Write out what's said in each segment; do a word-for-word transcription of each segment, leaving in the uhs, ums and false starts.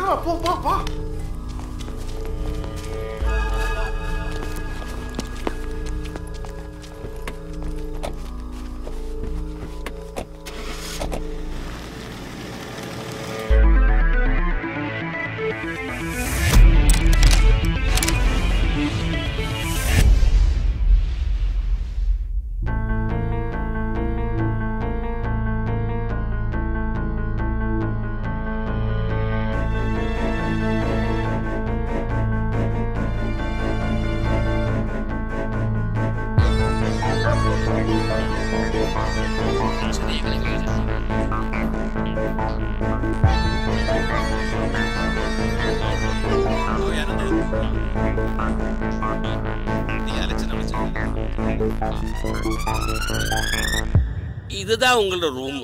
പോ പോ പോ. இதுதான் உங்களோட ரூம்.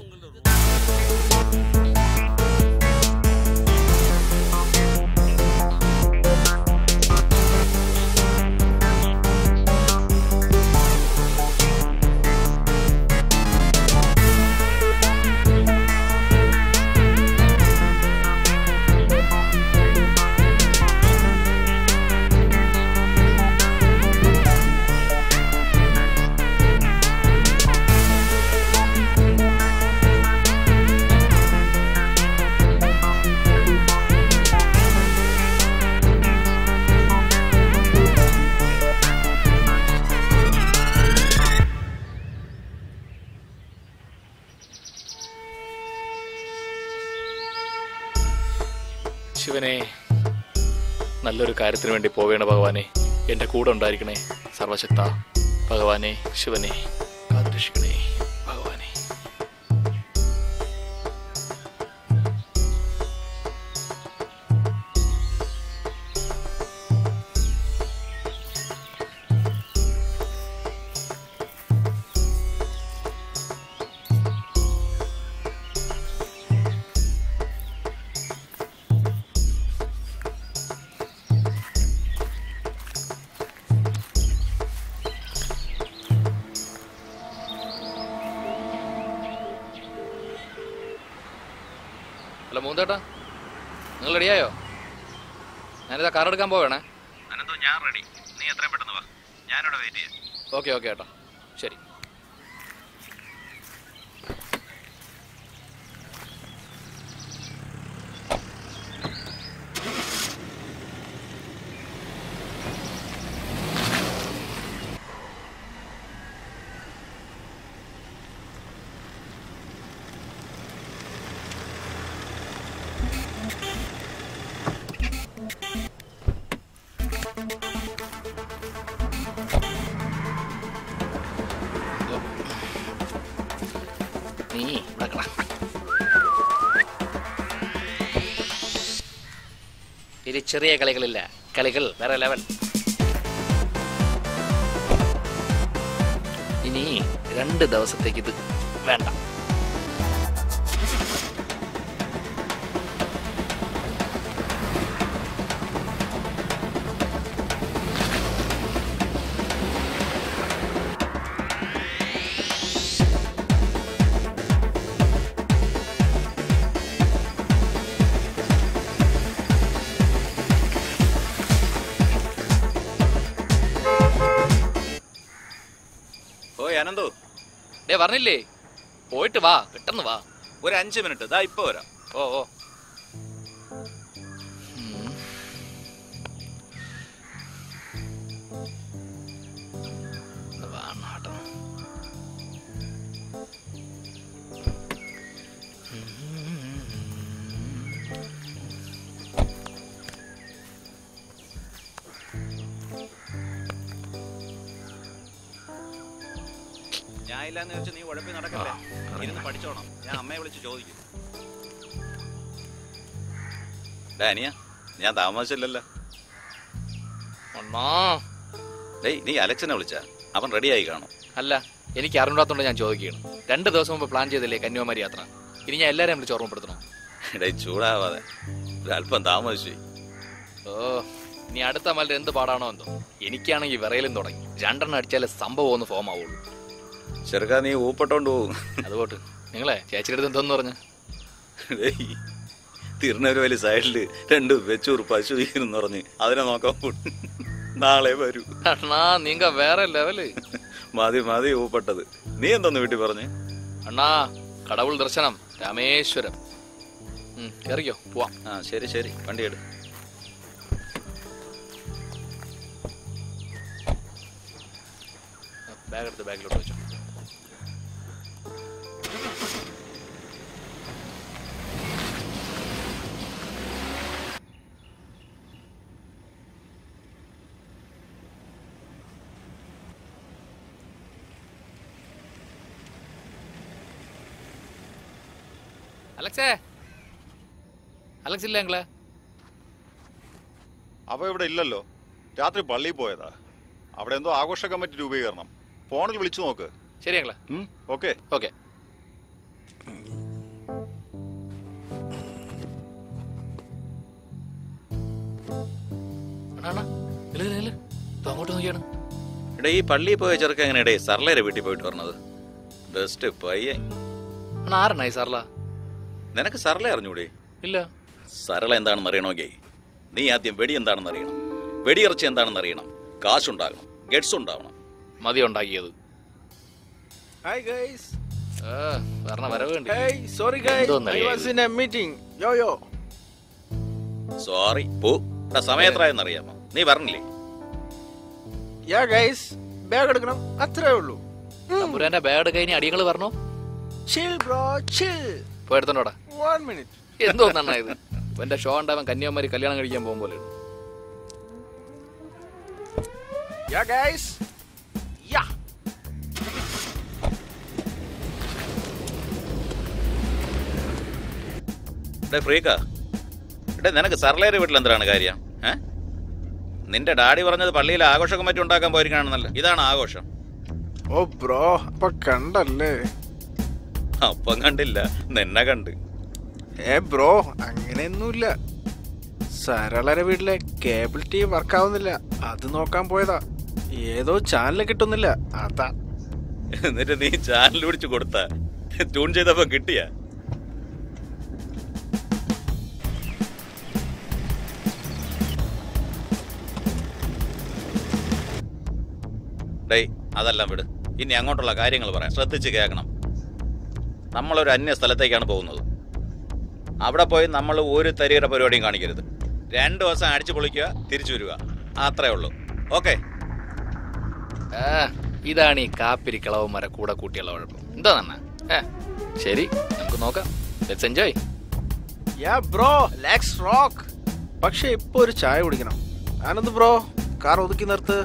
ശിവനെ, നല്ലൊരു കാര്യത്തിന് വേണ്ടി പോവേണ ഭഗവാനെ, എൻ്റെ കൂടെ ഉണ്ടായിരിക്കണേ സർവശക്ത ഭഗവാനെ. ശിവനെ കാത്തുരക്ഷിക്കണേ ഭഗവാനെ. അല്ല മൂന്തേട്ടാ, നിങ്ങൾ റെഡിയായോ? ഞാനിതാ കാർ എടുക്കാൻ പോവേണേ. അനന്തോ, ഞാൻ റെഡി. നീ എത്രയും പെട്ടെന്ന് വാ, ഞാനിവിടെ വെയിറ്റ് ചെയ്യാം. ഓക്കെ ഓക്കെ ഏട്ടാ, ശരി. ഇനി ചെറിയ കളികളില്ല, കളികൾ വേറെ ലെവൽ. ഇനി രണ്ട് ദിവസത്തേക്ക് ഇത് വേണ്ട. അനന്തോ, ഡേ പറഞ്ഞില്ലേ, പോയിട്ട് വാ, പെട്ടെന്ന് വാ. ഒരു അഞ്ച് മിനിറ്റ്, ഇതാ ഇപ്പൊ വരാം. ഓ ഓ ഞാൻ ഇല്ലാന്ന് വെച്ചാൽ നീ ഉഴപ്പി നടക്കല്ലേ, ഇരുന്ന് പഠിച്ചോണം. ഞാൻ അമ്മയെ വിളിച്ച് ചോദിക്കും. ഡാനിയ, ഞാൻ താമസിച്ചില്ലല്ലോ. ഡേയ്, നീ അലക്സിനെ വിളിച്ചാ? അവൻ റെഡിയായി കാണും. അല്ല, എനിക്ക് അറിഞ്ഞൂടാത്തോണ്ട് ഞാൻ ചോദിക്കുകയാണ്. രണ്ട് ദിവസം മുമ്പ് പ്ലാൻ ചെയ്തില്ലേ കന്യാകുമാരി യാത്ര? ഇനി ഞാൻ എല്ലാവരെയും വിളിച്ച് ഓർമ്മപ്പെടുത്തണം. ഡേയ്, ചൂടാവാതെ, ഒരല്പം താമസിച്ചു. ഓ, ഇനി അടുത്ത മലർ എന്ത് പാടാണോ എന്തോ. എനിക്കാണെങ്കിൽ വിറയിലും തുടങ്ങി. രണ്ടെണ്ണം അടിച്ചാലേ സംഭവം ഒന്ന് ഫോം ആവുള്ളൂ. ചെറുക്കാ, നീ ഊപ്പെട്ടോണ്ട് പോകും. അതുപോട്ട് നിങ്ങളെ ചേച്ചിയുടെ അടുത്ത് എന്തോന്ന് പറഞ്ഞു? തിരുനെൽവേലി സൈഡിൽ രണ്ട് വെച്ചൂർ പശു എന്ന് പറഞ്ഞ് അതിനെ നോക്കാൻ പോയി. നാളെ വരൂ. അണ്ണാ നീങ്ക വേറെ ലെവല്. മതി മതി ഊപ്പെട്ടത്. നീ എന്തോന്ന് വീട്ടിൽ പറഞ്ഞ്? അണ്ണാ കടവുൾ ദർശനം രാമേശ്വരം. ഇറങ്ങിയോ പോവാം. ആ ശരി ശരി, വണ്ടി എടു. ബാഗ് എടുത്ത് ബാഗിലോട്ട് വെച്ചോ. അലക്സേ, അലക്സ് ഇല്ല ഞങ്ങളെ. അവ ഇവിടെ ഇല്ലല്ലോ. രാത്രി പള്ളിയിൽ പോയതാ. അവിടെ എന്തോ ആഘോഷ കമ്മിറ്റി രൂപീകരണം. ഫോണിൽ വിളിച്ചു നോക്ക്. ശരി ഞങ്ങളെ. Okay okay. അങ്ങോട്ട് നോക്കിയാണ്. എടേ ഈ പള്ളിയിൽ പോയ ചെറുക്ക എങ്ങനെ ഇടേ സർലേരെ വീട്ടിൽ പോയിട്ട് പറഞ്ഞത്? ബെസ്റ്റ് പയ്യെ. ആരണായി സർല? നിനക്ക് സർല അറിഞ്ഞൂടെ? ഇല്ല. സരള എന്താണെന്ന് അറിയണമെങ്കിൽ നീ ആദ്യം വെടി എന്താണെന്ന് അറിയണം, വെടിയിറച്ചി എന്താണെന്ന് അറിയണം, കാശുണ്ടാകണം, ഗഡ്സ് ഉണ്ടാവണം. മതി ഉണ്ടാക്കിയത്. Hi guys. വരണ വരവ് കണ്ടി. Hey, sorry guys. I was in a meeting. Yo yo. Sorry പോ. സമയത്രായെന്ന് അറിയാമോ? നീ പറഞ്ഞില്ലേ? Yeah guys. ബാഗ് എടുക്കണം, അത്രേ ഉള്ളൂ. തമ്പുരാന്റെ ബാഗ് കഴിഞ്ഞ് അടികൾ പറഞ്ഞു. Chill bro, chill. പോയെടുത്തോടാ. One minute. എന്തോന്നാ ഇത്? എന്റെ ഷോ ഉണ്ടാവാൻ കന്യാകുമാരി കല്യാണം കഴിക്കാൻ പോകും പോലെ. Yeah guys. Yeah. ഫ്രീക്കാ എടേ, നിനക്ക് സർലേരെ വീട്ടിൽ എന്താണ് കാര്യം? ഏ നിന്റെ ഡാഡി പറഞ്ഞത് പള്ളിയിൽ ആഘോഷ കമ്മിറ്റി ഉണ്ടാക്കാൻ പോയിരിക്കണമെന്നല്ല. ഇതാണ് ആഘോഷം. ഓ ബ്രോ, അപ്പൊ കണ്ടല്ലേ? അപ്പം കണ്ടില്ല, നിന്നെ കണ്ട്. ഏ ബ്രോ, അങ്ങനെയൊന്നുമില്ല. സരളരെ വീട്ടിലെ കേബിൾ ടി വി വർക്ക് ആവുന്നില്ല, അത് നോക്കാൻ പോയതാ. ഏതോ ചാനൽ കിട്ടുന്നില്ല, അതാ. എന്നിട്ട് നീ ചാനൽ പിടിച്ച് കൊടുത്ത ട്യൂൺ ചെയ്തപ്പോ കിട്ടിയ? ഡേയ് അതെല്ലാം വിട്. ഇനി അങ്ങോട്ടുള്ള കാര്യങ്ങൾ പറയാം, ശ്രദ്ധിച്ച് കേൾക്കണം. നമ്മളൊരു അന്യ സ്ഥലത്തേക്കാണ് പോകുന്നത്. അവിടെ പോയി നമ്മൾ ഒരു തരിയുടെ പരിപാടിയും കാണിക്കരുത്. രണ്ടു ദിവസം അടിച്ചു പൊളിക്കുക, തിരിച്ചു വരിക, അത്രേ ഉള്ളൂ. ഓക്കെ? ഇതാണ് ഈ കാപ്പിരി കിളവന്മാരെ കൂടെ കൂട്ടിയുള്ള കുഴപ്പം. എന്താ തന്നെ? ശരി, നമുക്ക് നോക്കാം. Let's enjoy. Yeah bro, let's rock. പക്ഷെ ഇപ്പൊ ഒരു ചായ കുടിക്കണം. ആനന്ദ് ബ്രോ, കാർ ഒതുക്കി നിർത്ത്.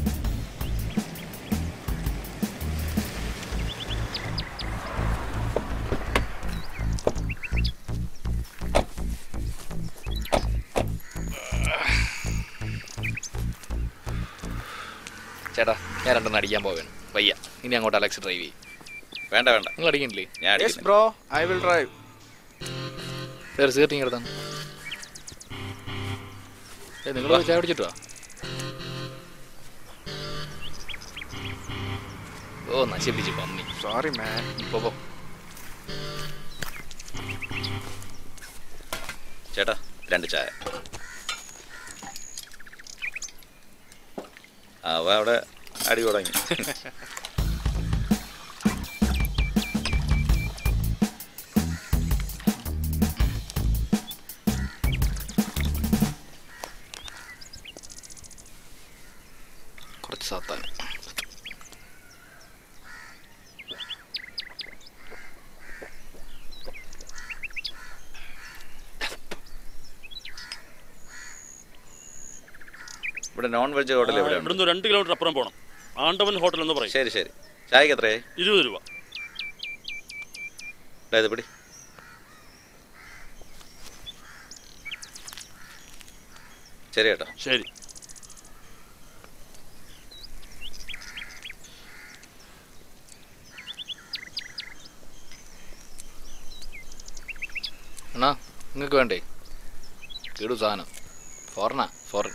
ചേട്ടാ, ഞാൻ രണ്ടെണ്ണം അടിക്കാൻ പോവാണ്. വയ്യ, ഇനി അങ്ങോട്ട് അലക്സ് ഡ്രൈവ് ചെയ്യും. വേണ്ട വേണ്ട, നിങ്ങൾ അടിക്കണില്ലേ? ഞാൻ yes bro, I will drive. വേറെ സീറ്റിങ് എടുത്താണ്. നിങ്ങൾ ചായ പിടിച്ചിട്ടോ? ഓ നശിപ്പിച്ച് പന്നി. Sorry man. പോ. ചേട്ടാ, രണ്ട് ചായ. അവ അവിടെ അടി തുടങ്ങി. കുറച്ച് സാത്താൻ. ഇവിടെ നോൺ വെജ് ഹോട്ടൽ എവിടെ? ഇവിടുന്ന് രണ്ട് കിലോമീറ്റർ അപ്പുറം പോകണം. ആണ്ടവൻ ഹോട്ടൽ എന്ന് പറയും. ശരി ശരി. ചായക്ക് എത്രയായി? ഇരുപത് രൂപ. ഇത് പിടി. ശരി കേട്ടോ. ശരി. അണ്ണാ, നിങ്ങൾക്ക് വേണ്ടേ? കേടു സാധനം. ഫോറിനാ, ഫോറിൻ.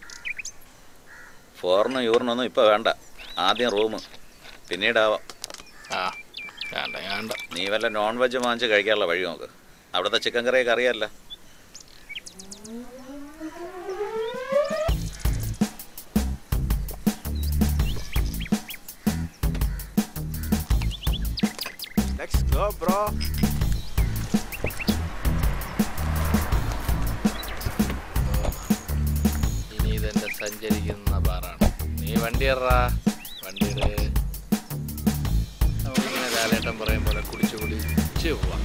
ഫോറിനും യൂറിനൊന്നും ഇപ്പം വേണ്ട. ആദ്യം റൂം, പിന്നീടാവാം. ആ വേണ്ട വേണ്ട. നീ വല്ല നോൺ വെജ് വാങ്ങിച്ച് കഴിക്കാനുള്ള വഴി നോക്ക്. അവിടുത്തെ ചിക്കൻ കറിയൊക്കെ അറിയാമല്ല. Go bro. ഇനി ഇതെന്റെ സഞ്ചരിക്കുന്ന ബാറാണ്. നീ വണ്ടി ഇറ വണ്ടി ഇട്. നമുക്കിങ്ങനെ ലാലേട്ടൻ പറയും പോലെ കുടിച്ചു കുടിച്ച് പോവാം.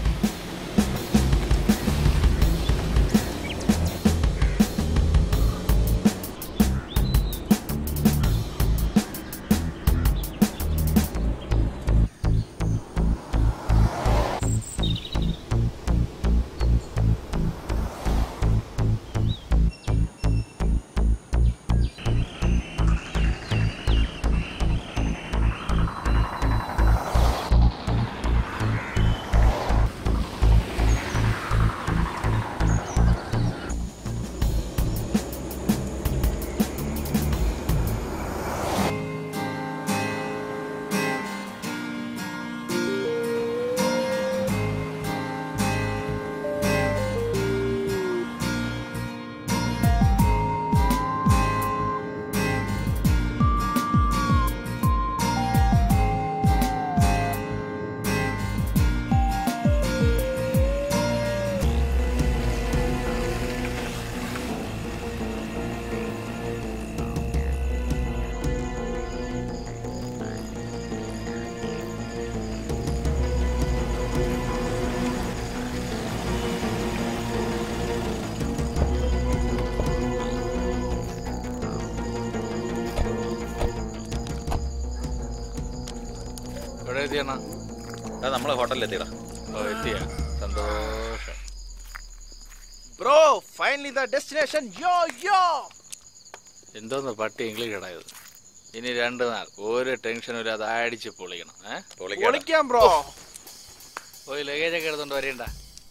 നമ്മളെ ഹോട്ടലിൽ എത്തിയടാ. എത്തിയ സന്തോഷം. Bro finally the destination. Yo yo. എന്തോന്ന് പട്ടി ഇംഗ്ലീഷ് ഇടായത്. ഇനി രണ്ടു നാൾ ഒരു ടെൻഷനും ഇല്ലാതെ അടിച്ച് പൊളിക്കണം. പൊളിക്കാം ബ്രോ. പോയി ലഗേജ് ഒക്കെ എടുത്തോണ്ട് വരേണ്ട.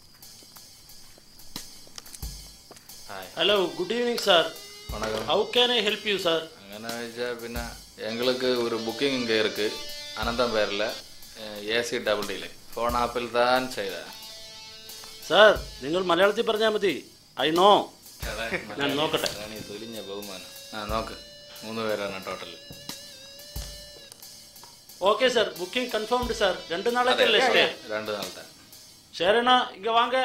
Hello, good evening sir. வணக்கம். How can I help you sir? അങ്ങനെ വെച്ചാൽ പിന്നെ എങ്ങൾക്ക് ഒരു ബുക്കിംഗ് ഇங்கே இருக்கு. അനന്തം പേരിൽ എ സി ഡബിൾ ഡിയിൽ ഫോൺ ആപ്പിൽ താൻ ചെയ്ത. സാർ നിങ്ങൾ മലയാളത്തിൽ പറഞ്ഞാൽ മതി. I know. ഞാൻ നോക്കട്ടെ. തൊലിഞ്ഞ ബഹുമാനം. ആ നോക്ക്. മൂന്ന് പേരാണ് total. Okay sir, booking confirmed sir. രണ്ട് നാളേക്കല്ലേ സ്റ്റേ? രണ്ട് നാളത്തെ. ശരണ ഇങ്ങ വാങ്ങ.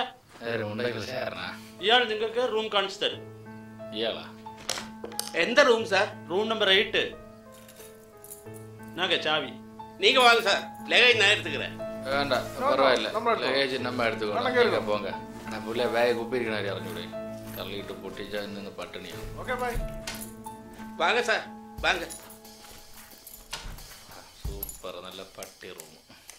ഇയാൾ നിങ്ങൾക്ക് റൂം കാണിച്ചു തരും. ഇയാളാ? எந்த room sir? Room number eight. நாங்க சாவி. நீங்க வாங்க சார், லகேஜ் நான் எடுத்துக்கிறேன். വേണ്ട, പരവായില്ല. ലഗേജ് നമ്മ എടുത്തുകൊള്ളാം. പോങ്ക. പുള്ളിയ ബാഗ് കുപ്പിരിക്കണ അറിഞ്ഞൂടെ? തള്ളിയിട്ട് പൊട്ടിച്ചാൽ നിന്ന് പട്ടിണിയാണ്. வாங்க சார், வாங்க. സൂപ്പർ, നല്ല പട്ടി റൂം.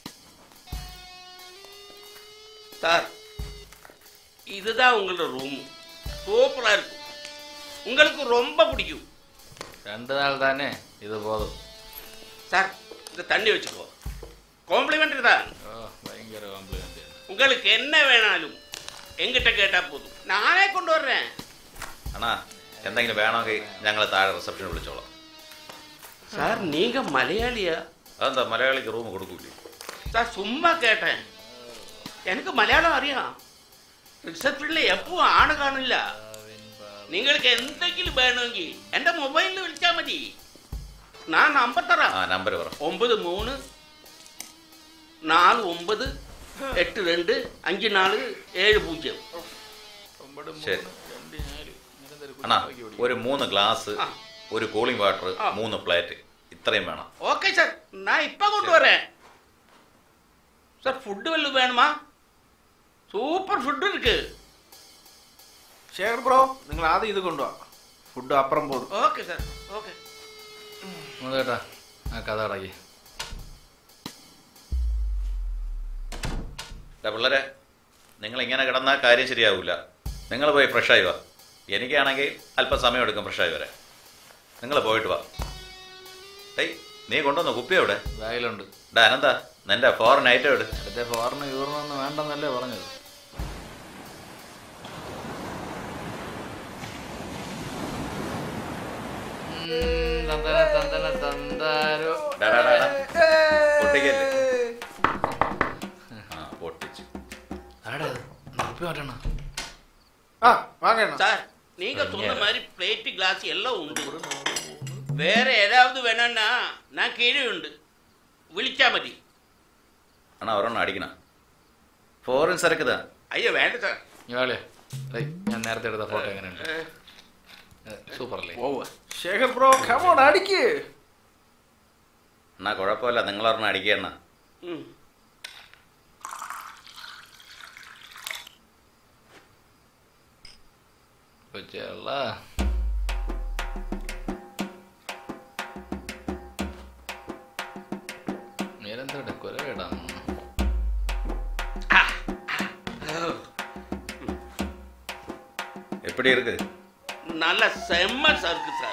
சார், இதுதான் உங்களோட ரூம். சூப்பரா இருக்கும். உங்களுக்கு ரொம்ப பிடிக்கும். രണ്ട് നാൾ തന്നെ ഇത് പോതും. சார், இந்த தண்ணி வச்சுக்கோ. காம்ப்ளிமெண்ட் தான். ഓ, ഭയങ്കര കോംപ്ലിമെന്റ്. உங்களுக்கு என்ன வேணாலும் எங்கிட்ட கேட்டா போதுം. நானே கொண்டு வர்றேன். അണ്ണാ, എന്തെങ്കിലും വേണമെങ്കിൽ ഞങ്ങൾ താഴെ റിസപ്ഷനിൽ വിളിച്ചോളാം. சார், நீங்க மலையாளியா? അതെന്താ മലയാളിക്ക് റൂം കൊടുക്കൂലേ? சார், சும்மா கேட்டேன். எனக்கு மலையாளம் அறியாம். റിസപ്ഷനിൽ എപ്പോഴും ആണ് കാണില്ല. നിങ്ങൾക്ക് എന്തെങ്കിലും വേണമെങ്കിൽ എന്റെ മൊബൈലിൽ വിളിച്ചാൽ മതി. ഞാൻ നമ്പർ തരാം. നമ്പർ പറ. ഒമ്പത് മൂന്ന് നാല് ഒമ്പത് എട്ട് രണ്ട് അഞ്ച് നാല് ഏഴ് പൂജ്യം. ശരി അണ്ണാ, ഒരു മൂന്ന് ഗ്ലാസ്, ഒരു കൂളിംഗ് വാട്ടർ, മൂന്ന് പ്ലേറ്റ്, ഇത്രയും വേണം. ഓക്കെ സാർ, ഞാൻ ഇപ്പൊ കൊണ്ടുവരേൻ. സാർ, ഫുഡ് വല്ലതും വേണമാ? സൂപ്പർ ഫുഡ് ഇருக்கு. ശേഖർ ബ്രോ, നിങ്ങൾ ആദ്യം ഇത് കൊണ്ടുപോവാ. ഫുഡ് അപ്പുറം പോകും. Okay sir, okay. കേട്ടാ, ആ കഥ അടക്കി. പിള്ളേരെ, നിങ്ങൾ ഇങ്ങനെ കിടന്നാൽ കാര്യം ശരിയാവില്ല. നിങ്ങൾ പോയി ഫ്രഷായി വാ. എനിക്കാണെങ്കിൽ അല്പം സമയം എടുക്കും ഫ്രഷായി വരാൻ. നിങ്ങൾ പോയിട്ട് വാ. ഏയ്, നീ കൊണ്ടുവന്ന കുപ്പി എവിടെ? ബാഗിലുണ്ട്. ഡാ അനന്താ, നിന്റെ ഫോറിൻ ഐറ്റം എവിടെ? അടുത്ത ഫോറിന് യൂറിനൊന്നും വേണ്ടെന്നല്ലേ പറഞ്ഞത്. சார், நீங்க சொன்ன மாதிரி பிளேட் கிளாஸ் எல்லாம் உண்டு. வேற ஏதாவது வேணும்னா நான் கீழே உண்டு, വിളിച്ചാ മതി. അണ്ണാ ഒരെണ്ണം അടിക്കണം. ഫോറിൻ സരക്കുതാ. അയ്യോ വേണ്ട സാർ. ഇയാളെ ഞാൻ നേരത്തെ എടുത്ത ഫോട്ടോ എങ്ങനെയുണ്ട്? സൂപ്പർ അല്ലേ? ശേഖർ ബ്രോ കമോൺ അടിക്ക്. എന്നാ കുഴപ്പമില്ല, നിങ്ങൾ പറഞ്ഞ അടിക്കണ്ണ. കൊച്ചല്ല നേരെന്താ കൊലയിടാം. எப்படி இருக்கு? நல்ல செம்ம சருக்கு சார்.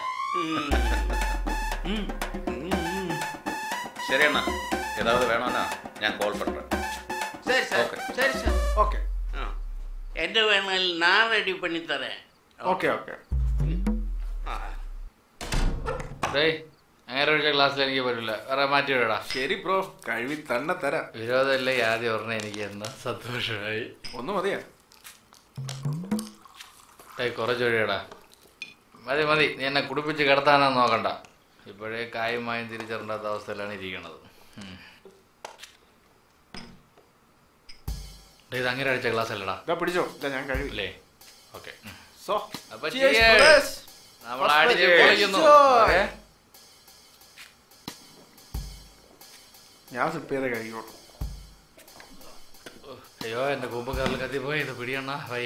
சரி அண்ணா, ஏதாவது வேணும்னா நான் கால் பண்றேன். சரி சார். சரி சார். ഓക്കെ என்ன வேணாலும் நான் ரெடி பண்ணி தரேன். ഓക്കെ ഓക്കെ അങ്ങനെ ഒഴിച്ച ക്ലാസ്സിൽ എനിക്ക് പറ്റില്ല, വേറെ മാറ്റി വിടടാ. ശരി ബ്രോ, കഴിവി തന്നെ തരാം. വിരോധമില്ല, ആദ്യം പറഞ്ഞ എനിക്ക് എന്നാ സന്തോഷമായി. ഒന്ന് മതിയാ? ഏയ് കുറച്ച് ഒഴിയടാ. മതി മതി, നീ എന്നെ കുടിപ്പിച്ച് കിടത്താനാന്ന് നോക്കണ്ട. ഇപ്പോഴേ കായുമായും തിരിച്ചറിയാത്ത അവസ്ഥയിലാണ് ഇരിക്കണത്. ഇത് അങ്ങനെ അടിച്ച ക്ലാസ് അല്ലടാ. പിടിച്ചോ, ഞാൻ കഴിവില്ലേ? ഓക്കെ, സോ അപ്പൊ നമ്മൾ അടിച്ച് പൊളിക്കുന്നു. ഞാൻ സിപ്പ് ചെയ്ത് കഴിക്കോളൂ. അയ്യോ എന്റെ കുമ്പക്കാരിൽ കത്തിപ്പോയി. ഇത് പിടിയണ്ണ വൈ.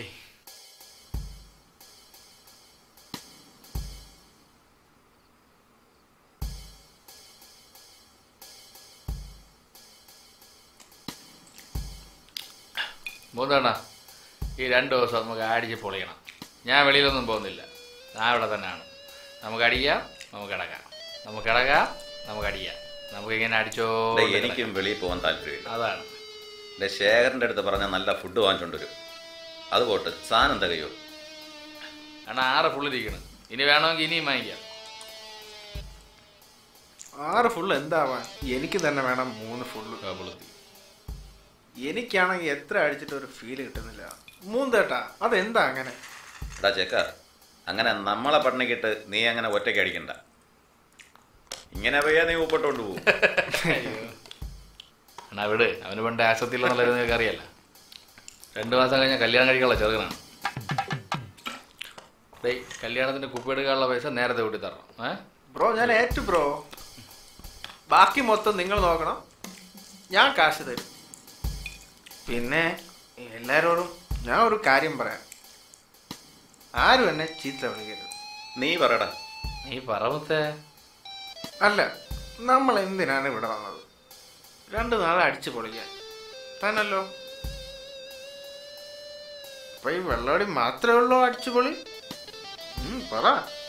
മൂന്നണ്ണ, ഈ രണ്ട് ദിവസം നമുക്ക് അടിച്ച് പൊളിയണം. ഞാൻ വെളിയിലൊന്നും പോകുന്നില്ല, ഞാൻ ഇവിടെ തന്നെയാണ്. നമുക്ക് അടിക്കാം, നമുക്ക് കിടക്കാം, നമുക്ക് കിടക്കാം, നമുക്ക് അടിക്കാം. നമുക്ക് ഇങ്ങനെ അടിച്ചോ. എനിക്കും വെളിയിൽ പോകാൻ താല്പര്യമില്ല. അതാണ് ശേഖരന്റെ അടുത്ത് പറഞ്ഞ നല്ല ഫുഡ് വാങ്ങിച്ചോണ്ടുവരും. അത് പോട്ട് സാധനം തികയോ? കാരണം ആറ് ഫുള്ളിരിക്കണം. ഇനി വേണമെങ്കിൽ ഇനിയും വാങ്ങിക്കാം. ആറ് ഫുള്ള് എന്താവാൻ, എനിക്ക് തന്നെ വേണം മൂന്ന് ഫുള്ള്. എനിക്കാണെങ്കിൽ എത്ര അടിച്ചിട്ട് ഒരു ഫീല് കിട്ടുന്നില്ല. മൂന്നേട്ടാ അതെന്താ അങ്ങനെ? എടാ ചെക്ക, അങ്ങനെ നമ്മളെ പട്ടിണിക്കിട്ട് നീ അങ്ങനെ ഒറ്റയ്ക്ക് അടിക്കണ്ട. ഇങ്ങനെ പോയാ നീ ഉപ്പിട്ടോണ്ട് പോകും. എന്നാ വിട്, അവന് പണ്ട് ആശുപത്രിയിലൊന്നുള്ളത് നിങ്ങൾക്ക് അറിയാലോ. രണ്ടു മാസം കഴിഞ്ഞാൽ കല്യാണം കഴിക്കാനുള്ള ചെറുക്കനാണ്. ഡേയ്, കല്യാണത്തിന് കുപ്പിയെടുക്കാനുള്ള പൈസ നേരത്തെ കൂട്ടി തരണം. ഏ ബ്രോ, ഞാൻ ഏറ്റു ബ്രോ. ബാക്കി മൊത്തം നിങ്ങൾ നോക്കണം, ഞാൻ കാശ് തരും. പിന്നെ എല്ലാരോടും ഞാൻ ഒരു കാര്യം പറയാം, ആരും എന്നെ ചീത്ത വിളിക്കരുത്. നീ പറയടാ. നീ പറമത്തെ. അല്ല, നമ്മൾ എന്തിനാണ് ഇവിടെ വന്നത്? രണ്ടു നാളെ അടിച്ചു പൊളിക്കാൻ തന്നല്ലോ. അപ്പൊ ഈ വെള്ളോടി മാത്രമേ ഉള്ളൂ അടിച്ചു പൊളി? പറ.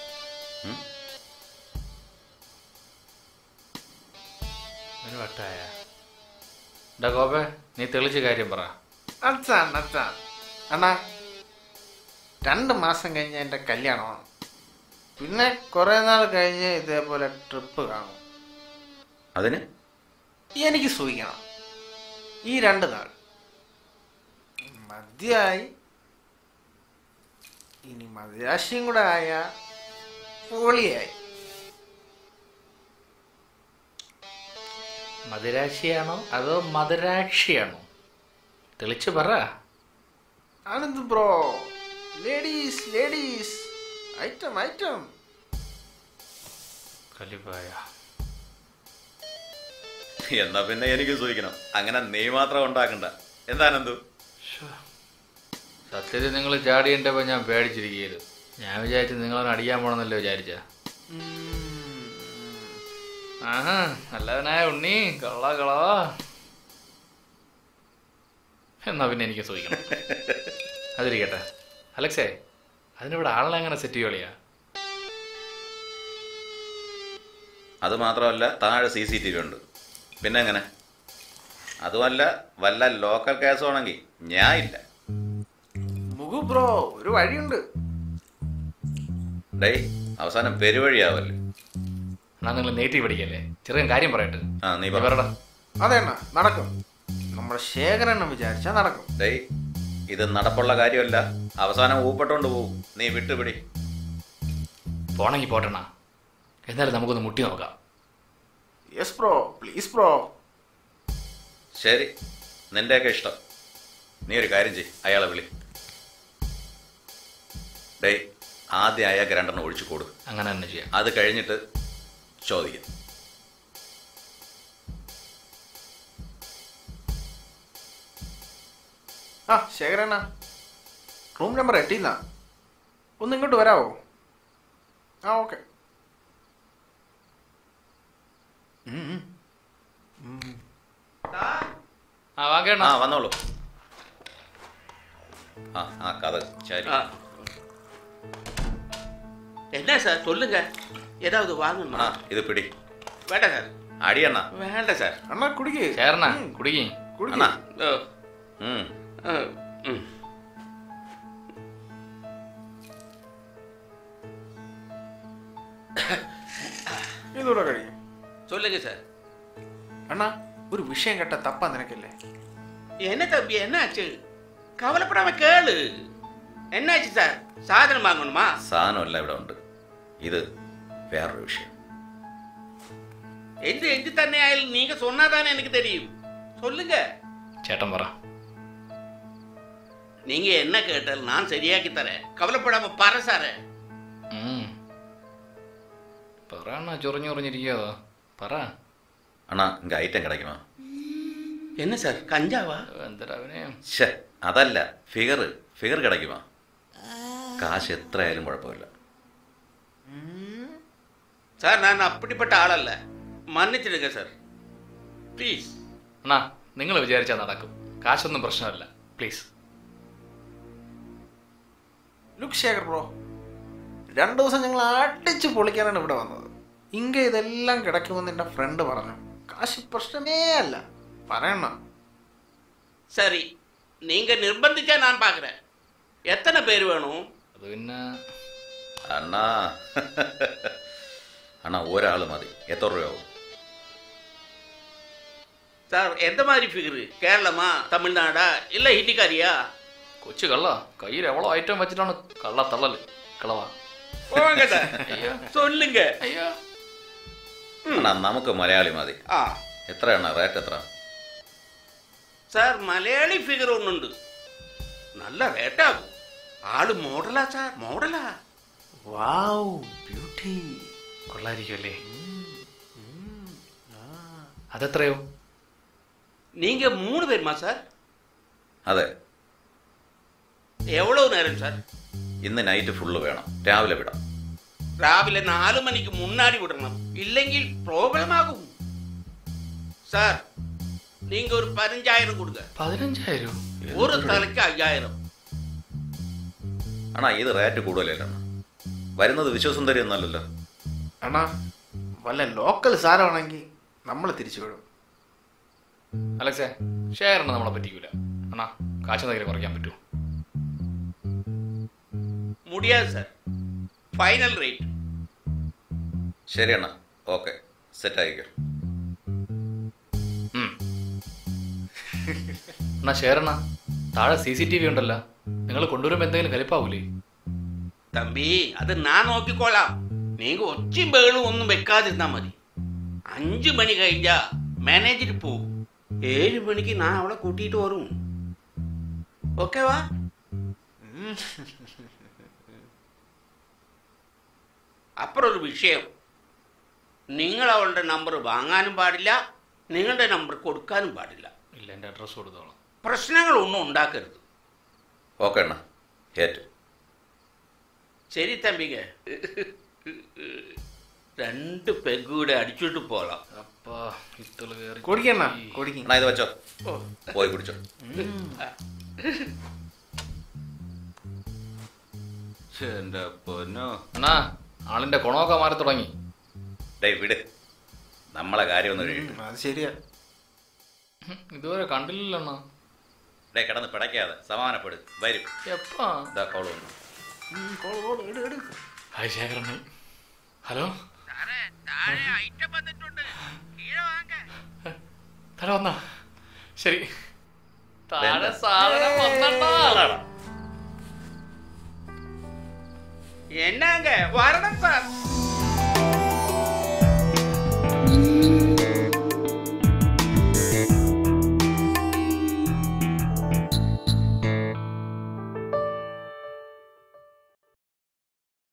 വട്ടായ കോപ്പേ, നീ തെളിച്ച് കാര്യം പറ. അച്ഛാൻ അച്ഛാൻ അണ്ണാ, രണ്ട് മാസം കഴിഞ്ഞ് എൻ്റെ കല്യാണമാണ്. പിന്നെ കുറെ നാൾ കഴിഞ്ഞ് ഇതേപോലെ ട്രിപ്പ് കാണും. അതിന് എനിക്ക് സൂഹിക്കണം. ഈ രണ്ട് നാൾ മദ്യമായി, ഇനി മദ്യരാശിയും കൂടെ ആയ പൊളിയായി. മധുരാശിയാണോ അതോ മധുരാക്ഷിയാണോ? തെളിച്ച് പറ. Anand bro, ladies ladies item item. കലിപ്പായ എന്നാ പിന്നെ എനിക്ക് സൂചിക്കണം. അങ്ങനെ നീ മാത്രം ഉണ്ടാക്കണ്ട. എന്താണെന്തു? സത്യത്തിൽ നിങ്ങൾ ചാടിയപ്പോൾ ഞാൻ പേടിച്ചിരിക്കുകയായിരുന്നു. ഞാൻ വിചാരിച്ചു നിങ്ങളൊന്ന് അടിക്കാൻ പോകണമെന്നല്ലോ വിചാരിച്ച. ആഹാ, നല്ലവനായ ഉണ്ണി, കള കള. എന്നാ പിന്നെ എനിക്ക് സൂചിക്കണം. അതിരിക്കട്ടെ അലക്സേ, അതിനിവിടെ ആളെ എങ്ങനെ സെറ്റ് ചെയ്യുകയാ? അത് മാത്രമല്ല, താഴെ സി സി ടി വി ഉണ്ട്. പിന്നെ എങ്ങനെ? അതുമല്ല, വല്ല ലോക്കൽ കേസാണെങ്കിൽ ഞാൻ ഇല്ല. മുഖു ബ്രോ, ഒരു വഴിയുണ്ട്. ഡേയ്, അവസാനം പെരുവഴിയാവല്ലേ. എന്നാ നിങ്ങൾ നെഗറ്റീവ് പഠിക്കല്ലേ, ചെറിയ കാര്യം പറയട്ടെ. ആ, നീ പറയടാ. അതെണ്ണ നടക്കും. നമ്മുടെ ശേഖരണ്ണം വിചാരിച്ചാ നടക്കും. ഡേയ്, ഇത് നടപ്പുള്ള കാര്യമല്ല. അവസാനം ഊപ്പട്ടോണ്ട് പോവും. നീ വിട്ടുപിടി. പോണെങ്കിൽ പോട്ടണ, എന്നാലും നമുക്കൊന്ന് മുട്ടി നോക്കാം. Yes bro, please bro. ശരി, നിന്റെയൊക്കെ ഇഷ്ടം. നീ ഒരു കാര്യം ചെയ്, അയാളെ വിളി. ഡേ ആദ്യം അയാൾക്ക് രണ്ടെണ്ണം ഒഴിച്ചു കൊടു. അങ്ങനെ തന്നെ ചെയ്യാം. അത് കഴിഞ്ഞിട്ട് ചോദിക്കും. ആ ശേഖരണ്ണ, റൂം നമ്പർ എട്ടിന്നാ. ഒന്ന് ഇങ്ങോട്ട് വരാവോ? ആ ഓക്കെ. ആ വാങ്ങേണ്ണ. ആ വന്നോളൂ. ആ ആ കഥ ശരി. ஆ. என்ன சார் சொல்லுங்க, ஏதாவது வாங்கணுமா? ആ ഇത് പിടി. வேண்டாம் சார். അടിയണ്ണ. வேண்டாம் சார். അണ്ണാ കുടിക്ക്. ചേർന്ന കുടിക്കേ. അണ്ണാ. ஓ, ഉം. ஆ, ம். ഇതൂടെ കഴിയും. சொல்லுங்க சார். അണ്ണാ ഒരു വിഷയം കേട്ട തപ്പാ നിനക്കല്ലേ? என்ன தம்பி, என்ன ஆச்சு? கவலைப்படாம கேளு. என்னாச்சு சார்? சாதனம் வாங்கணுமா? സാധനമല്ല ഇവിടെ ഉണ്ട്. ഇത് വേറൊരു വിഷയം. எந்த எந்த தண்ணி ஆயில் நீங்க சொன்னாதானே எனக்கு தெரியும். சொல்லுங்க. ചേട്ടൻ പറ. நீங்க என்ன கேட்டாலும் நான் சரியாக்கி தரேன். கவலைப்படாம பர சாரே. പറ ചൊറിഞ്ഞു ചൊറിഞ്ഞിരിക്കാതോ പറ. അണ്ണാ ഇങ്ങ ഐറ്റം കിടക്കുമോ? என்ன சார், கஞ்சாவா? എന്താ അവനെ. ഷേ അതല്ല, ഫിഗർ ഫിഗർ കിടക്കുമോ? കാശ് എത്രയായാലും കുഴപ്പമില്ല. சார் நான் அப்படிப்பட்ட ஆளல்ல, மன்னிச்சிடுங்க சார், ப்ளீஸ். അണ്ണാ നിങ്ങൾ വിചാരിച്ചാൽ നടക്കും. കാശൊന്നും പ്രശ്നമല്ല, പ്ലീസ്. ലുക്ക് ശേഖർ ബ്രോ, രണ്ടു ദിവസം ഞങ്ങൾ അടിച്ച് പൊളിക്കാനാണ് ഇവിടെ വന്നത്. ഇങ്ക ഇതെല്ലാം കിടക്കുമെന്ന് എൻ്റെ ഫ്രണ്ട് പറഞ്ഞു. കാശ് പ്രശ്നമേ അല്ല, പറയണ. சரி, நீங்க நிர்பந்திச்சா நான் பார்க்குறேன். எத்தனை பேர் வேணும்? അത് പിന്നെ അണ്ണാ അണ്ണാ ഒരാൾ മതി. എത്ര രൂപയാവും? சார் எந்த மாதிரி ஃபிகரு? கேரளமா, தமிழ்நாடா, இல்லை ஹிந்திக்காரியா? കൊച്ചു കള്ള കയ്യിൽ എവളോ ഐറ്റം വെച്ചിട്ടാണ് കള്ള തള്ളല് കളവാ. போங்க சார். சொல்லுங்க. അയ്യോ അണ്ണാ നമുക്ക് മലയാളി മതി. ആ എത്രയാണ് റേറ്റ്? എത്ര? സാർ മലയാളി ഫിഗർ ഒന്നുണ്ട്, നല്ല റേറ്റാകും. ആള് മോഡലാ സാർ, മോഡലാ. വാവ് ബ്യൂട്ടി. കൊള്ളായിരിക്കുമല്ലേ? അതെത്രയോ? நீங்க மூணு பேருமா சார்? അതെ. எவ்வளவு நேரம் சார்? ഇന്ന് നൈറ്റ് ഫുള്ള് വേണം. രാവിലെ വിടാം. ராவில நாலு மணிக்கு முன்னாடி விடணும், இல்லைங்கில் ப்ராப்ளம் ஆகும் சார். நீங்க ஒரு பதினஞ்சாயிரம் கொடுங்க. പതിനഞ്ചായിരം? ஒரு தலைக்கு ஐயாயிரம். അണ്ണാ ഇത് റേറ്റ് കൂടുതലല്ലോ. വരുന്നത് വിശ്വാസം തരുന്നല്ലോ. അണ്ണാ വല്ല ലോക്കൽ സാധനമാണെങ്കിൽ നമ്മൾ തിരിച്ചു വിടും. അലക്സേ, ഷെയറിന് നമ്മളെ പറ്റിക്കൂല. അണ്ണാ കാശ് എന്തെങ്കിലും കുറയ്ക്കാൻ പറ്റുമോ? முடியாது சார், ഫൈനൽ റേറ്റ്. ശരി അണ്ണാ, ഓക്കെ, സെറ്റ് ആയിക്കോ. എന്നാ ഷെയറണ്ണ, താഴെ സി സി ടി വി ഉണ്ടല്ലോ, നിങ്ങൾ കൊണ്ടുവരുമ്പോൾ എന്തെങ്കിലും കലിപ്പാവൂലേ? തമ്പി അത് ഞാൻ നോക്കിക്കോളാം. നീങ്ക ഒച്ചയും ബഹളും ഒന്നും വെക്കാതിരുന്നാ മതി. അഞ്ചു മണി കഴിഞ്ഞാ മാനേജർ പോവും. ഏഴ് മണിക്ക് ഞാൻ അവളെ കൂട്ടിയിട്ട് വരും. ഓക്കേവാ? അപ്പുറം ഒരു വിഷയം, നിങ്ങൾ അവളുടെ നമ്പർ വാങ്ങാനും പാടില്ല, നിങ്ങളുടെ നമ്പർ കൊടുക്കാനും പാടില്ല. ഇല്ല, എൻ്റെ അഡ്രസ്സ് കൊടുത്തോളാം. പ്രശ്നങ്ങളൊന്നും ഉണ്ടാക്കരുത്. ഓക്കെ അണ്ണാ, ഏറ്റു. ശരി തമ്പിക, രണ്ട് പെഗ്ഗൂടെ അടിച്ചിട്ട് പോകാം. അപ്പാ ഇത്തള് കയറി കുടിക്കണ്ണ കുടിക്കും. അണ്ണാ ഇത് വെച്ചോ, പോയി കുടിച്ചോ. എന്റെ പൊന്നോ. അണ്ണാ ആളിന്റെ കുണമൊക്കെ മാറി തുടങ്ങി. ഡേയ് വിട്, നമ്മളെ കാര്യം ഒന്ന് കഴിയും. അത് ശരിയാ. ഇതുവരെ കണ്ടില്ലല്ലോ അണ്ണാ. ഡേ കിടന്ന് പിടയ്ക്കാതെ സമാധാനപ്പെട്, വരും. എപ്പാ? ഇതാ കോള് വന്നു. ഹായ് ശേഖരണ്ണ. ഹലോ, താഴെ വന്നാ? ശരി, താഴെ സാധനം വന്നണ്ണാ. என்னங்க வரணும் சார்.